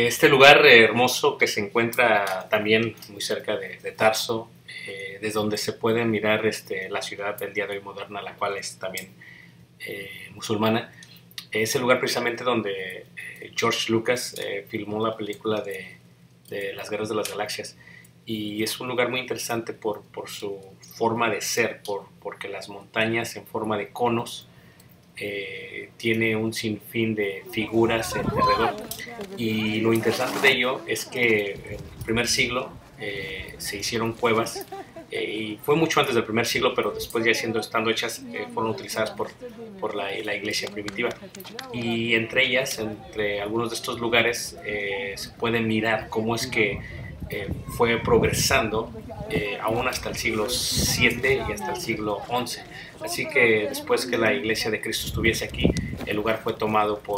Este lugar hermoso que se encuentra también muy cerca de Tarso, desde donde se puede mirar la ciudad del día de hoy moderna, la cual es también musulmana. Es el lugar precisamente donde George Lucas filmó la película de Las Guerras de las Galaxias, y es un lugar muy interesante por su forma de ser, porque las montañas en forma de conos tiene un sinfín de figuras alrededor, y lo interesante de ello es que en el primer siglo se hicieron cuevas, y fue mucho antes del primer siglo, pero después ya estando hechas fueron utilizadas por la iglesia primitiva, y entre ellas, entre algunos de estos lugares se puede mirar cómo es que fue progresando aún hasta el siglo VII y hasta el siglo XI. Así que después que la Iglesia de Cristo estuviese aquí, el lugar fue tomado por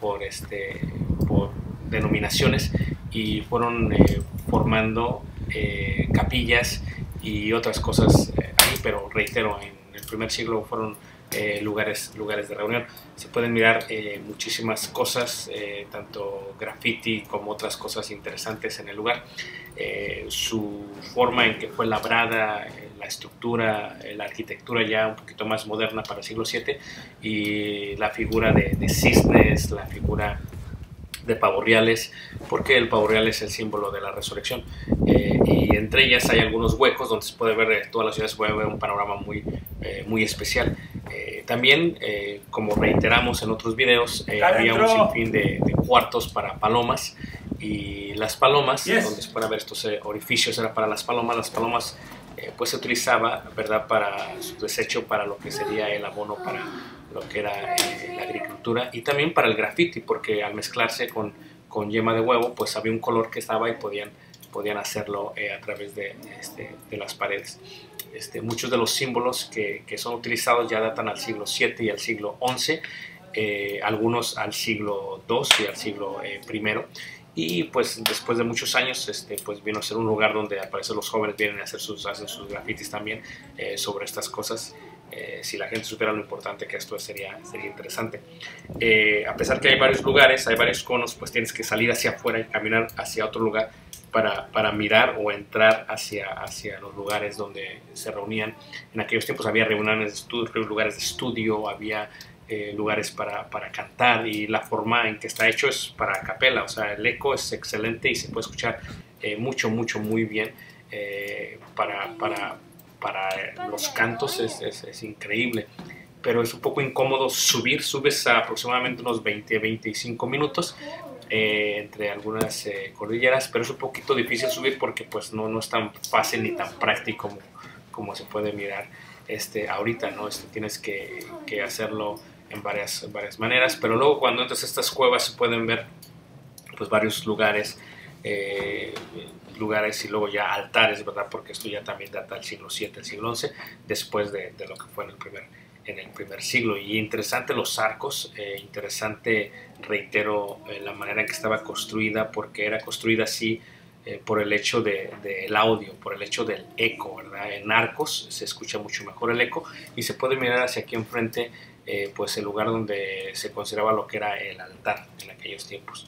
denominaciones, y fueron formando capillas y otras cosas ahí, pero reitero, en el primer siglo fueron lugares de reunión. Se pueden mirar muchísimas cosas, tanto graffiti como otras cosas interesantes en el lugar. Su forma en que fue labrada, la estructura, la arquitectura ya un poquito más moderna para el siglo VII, y la figura de cisnes, la figura de pavos reales, porque el pavo real es el símbolo de la resurrección, y entre ellas hay algunos huecos donde se puede ver toda la ciudad, se puede ver un panorama muy especial. También, como reiteramos en otros videos, había un sinfín de cuartos para palomas, y las palomas, donde se pueden ver estos orificios, era para las palomas. Las palomas pues se utilizaba, ¿verdad?, para su desecho, para lo que sería el abono para lo que era la agricultura, y también para el graffiti, porque al mezclarse con yema de huevo, pues había un color que estaba, y podían hacerlo a través de las paredes. Muchos de los símbolos que son utilizados ya datan al siglo VII y al siglo XI, algunos al siglo II y al siglo I. Y pues después de muchos años pues vino a ser un lugar donde al parecer los jóvenes vienen a hacen sus grafitis también sobre estas cosas. Si la gente supiera lo importante que esto sería interesante. A pesar que hay varios lugares, hay varios conos, pues tienes que salir hacia afuera y caminar hacia otro lugar para mirar o entrar hacia los lugares donde se reunían. En aquellos tiempos había reuniones de estudio, lugares de estudio, había lugares para cantar, y la forma en que está hecho es para a capela, o sea, el eco es excelente y se puede escuchar muy bien. Para los cantos es increíble, pero es un poco incómodo subes a aproximadamente unos 20-25 minutos entre algunas cordilleras, pero es un poquito difícil subir porque pues no es tan fácil ni tan práctico como se puede mirar ahorita, ¿no? Tienes que hacerlo en varias maneras, pero luego cuando entras a estas cuevas se pueden ver pues varios lugares y luego ya altares, ¿verdad? Porque esto ya también data del siglo VII, el siglo XI, después de lo que fue en el primer siglo. Y interesante los arcos, interesante, reitero, la manera en que estaba construida, porque era construida así por el hecho del audio, por el hecho del eco, ¿verdad? En arcos se escucha mucho mejor el eco, y se puede mirar hacia aquí enfrente pues el lugar donde se consideraba lo que era el altar en aquellos tiempos.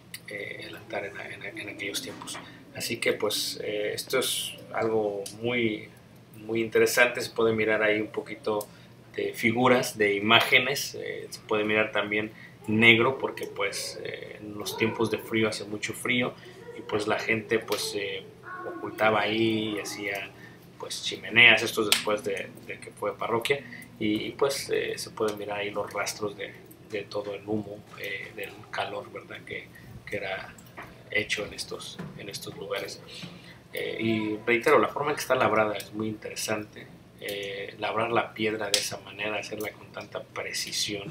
En aquellos tiempos. Así que pues esto es algo muy interesante. Se puede mirar ahí un poquito de figuras, de imágenes, se puede mirar también negro, porque pues en los tiempos de frío hace mucho frío, y pues la gente pues se ocultaba ahí y hacía pues chimeneas, esto es después de que fue parroquia, y pues se pueden mirar ahí los rastros de todo el humo, del calor, ¿verdad?, que era hecho en estos lugares. Y reitero, la forma en que está labrada es muy interesante. Labrar la piedra de esa manera, hacerla con tanta precisión,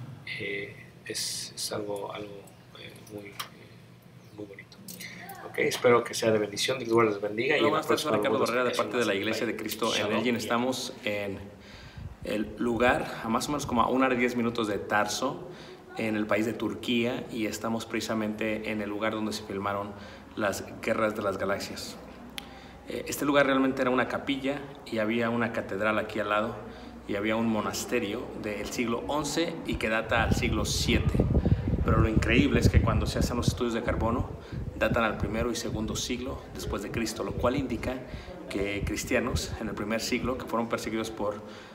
es algo muy bonito. Okay, espero que sea de bendición, Dios les bendiga. Hola, buenas tardes, soy Ricardo Barrera de parte de la Iglesia de Cristo en Elgin. Estamos en el lugar a más o menos como a 1 hora y 10 minutos de Tarso, en el país de Turquía, y estamos precisamente en el lugar donde se filmaron las Guerras de las Galaxias. Este lugar realmente era una capilla, y había una catedral aquí al lado, y había un monasterio del siglo XI y que data al siglo VII. Pero lo increíble es que cuando se hacen los estudios de carbono, datan al primero y segundo siglo después de Cristo, lo cual indica que cristianos en el primer siglo, que fueron perseguidos por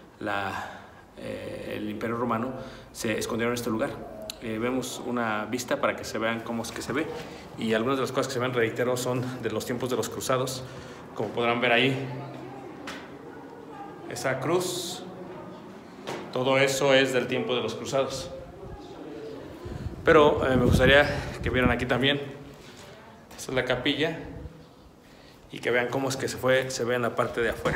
el Imperio Romano, se escondieron en este lugar. Vemos una vista para que se vean cómo es que se ve, y algunas de las cosas que se ven, reitero, son de los tiempos de los cruzados. Como podrán ver ahí, esa cruz, todo eso es del tiempo de los cruzados. Pero me gustaría que vieran aquí también, esta es la capilla, y que vean cómo es que se ve en la parte de afuera.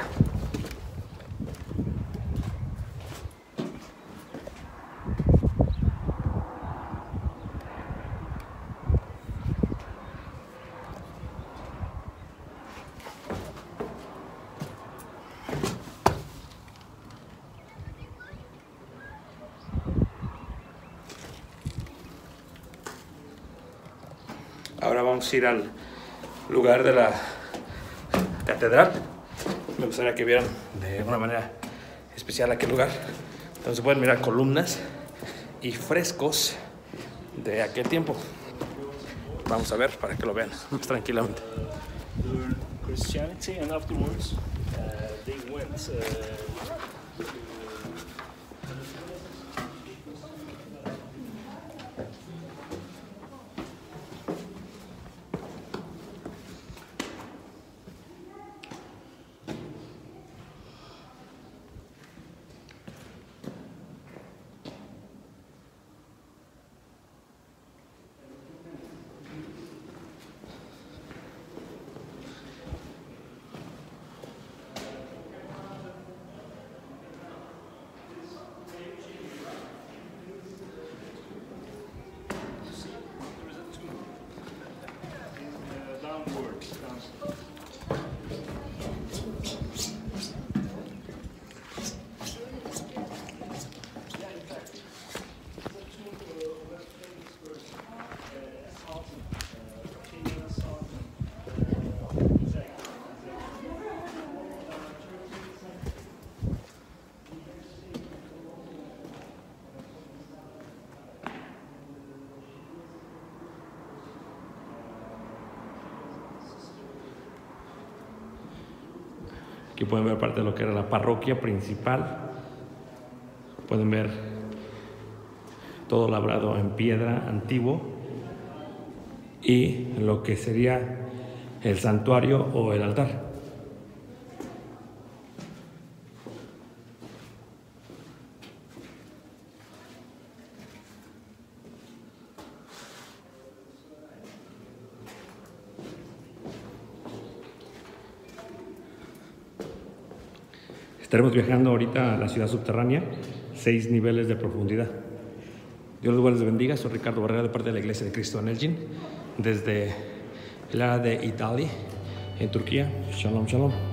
Ahora vamos a ir al lugar de la catedral. Me gustaría que vieran de una manera especial aquel lugar. Entonces pueden mirar columnas y frescos de aquel tiempo. Vamos a ver para que lo vean más tranquilamente. Christianity, and afterwards they went downwards. Aquí pueden ver parte de lo que era la parroquia principal. Pueden ver todo labrado en piedra antiguo y lo que sería el santuario o el altar. Estaremos viajando ahorita a la ciudad subterránea, 6 niveles de profundidad. Dios los bendiga. Soy Ricardo Barrera, de parte de la Iglesia de Cristo en Elgin, desde el área de Italia, en Turquía. Shalom, shalom.